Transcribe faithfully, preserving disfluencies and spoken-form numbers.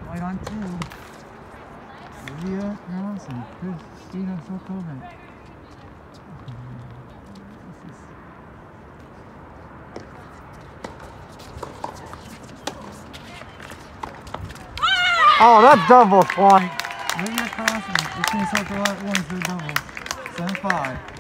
White on two. Livia, Kraus, and Kristina Sorokolet. Oh, that's double point. Livia, Kraus, and Kristina Sorokolet wins the doubles. seven five.